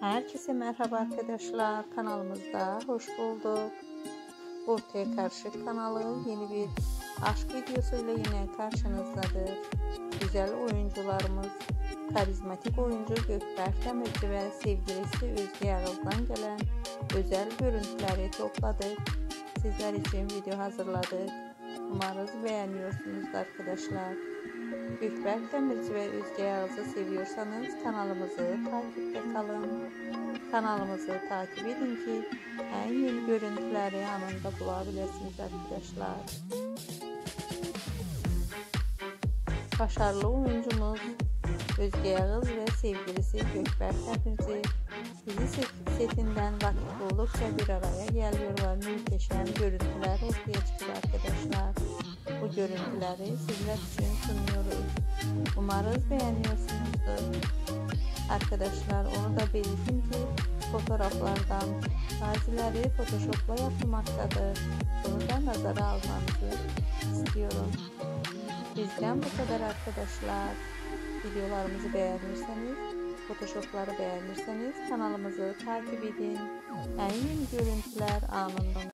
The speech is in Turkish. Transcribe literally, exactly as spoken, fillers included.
Herkese merhaba arkadaşlar, kanalımızda hoş bulduk. Ortaya Karşı kanalı yeni bir aşk videosuyla yine karşınızdadır. Güzel oyuncularımız, karizmatik oyuncu Gökberk Demirci ve sevgilisi Özge Yağız'dan gelen özel görüntüleri topladık. Sizler için video hazırladık. Umarız beğeniyorsunuz arkadaşlar. Gökberk Demirci ve Özge Yağız'ı seviyorsanız kanalımızı takipte kalın. Kanalımızı takip edin ki en yeni görüntüleri anında bulabilirsiniz arkadaşlar. Başarılı oyuncumuz Özge Yağız ve sevgilisi Gökberk Demirci dizi setinden vakit oldukça bir araya geliyor ve muhteşem görüntüler ortaya çıkıyor arkadaşlar. Bu görüntüleri sizler için sunuyoruz. Umarız beğeniyorsunuzdur. Arkadaşlar onu da belirtin ki fotoğraflardan bazıları photoshopla yapılmaktadır. Bunu da nazara almanızı istiyorum. Bizden bu kadar arkadaşlar. Videolarımızı beğenirseniz, photoshopları beğenirseniz kanalımızı takip edin. En yeni görüntüler anında